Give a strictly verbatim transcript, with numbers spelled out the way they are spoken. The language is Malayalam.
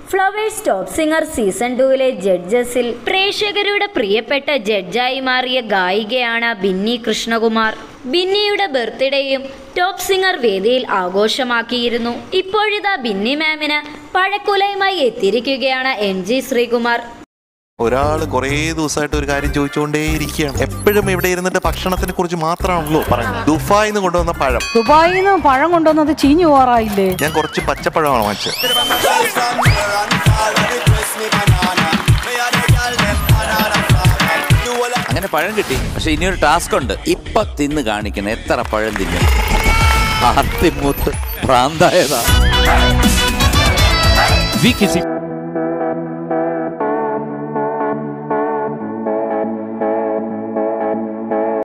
ഫ്ലവേഴ്സ് ടോപ്പ് സിംഗർ സീസൺ ടൂവിലെ ജഡ്ജസിൽ പ്രേക്ഷകരുടെ പ്രിയപ്പെട്ട ജഡ്ജായി മാറിയ ഗായികയാണ് ബിന്നി കൃഷ്ണകുമാർ. ബിന്നിയുടെ ബർത്ത്ഡേയും ടോപ്പ് സിംഗർ വേദിയിൽ ആഘോഷമാക്കിയിരുന്നു. ഇപ്പോഴിതാ ബിന്നി മാമിന് പഴക്കുലയുമായി എത്തിയിരിക്കുകയാണ് എം ജി ശ്രീകുമാർ. ഒരാള് കുറേ ദിവസമായിട്ട് ഒരു കാര്യം ചോദിച്ചുകൊണ്ടേയിരിക്കുകയാണ്. എപ്പോഴും ഇവിടെ ഇരുന്നിട്ട് ഭക്ഷണത്തിനെ കുറിച്ച് മാത്രമാണല്ലോ പറയുന്നത്. ദുബായിൽ നിന്ന് കൊണ്ടുവന്ന പഴം, ദുബായിൽ നിന്ന് പഴം കൊണ്ടുവന്നത് ചീഞ്ഞു പോറായില്ലേ? ഞാൻ കുറച്ച് പച്ചപ്പഴമാണ് വാങ്ങിച്ചത്. അങ്ങനെ പഴം കിട്ടി. പക്ഷെ ഇനിയൊരു ടാസ്ക് ഉണ്ട്. ഇപ്പൊ തിന്ന് കാണിക്കണം എത്ര പഴം തിന്നും. ആർത്തിമൂത്ത് ഭ്രാന്തായതാ.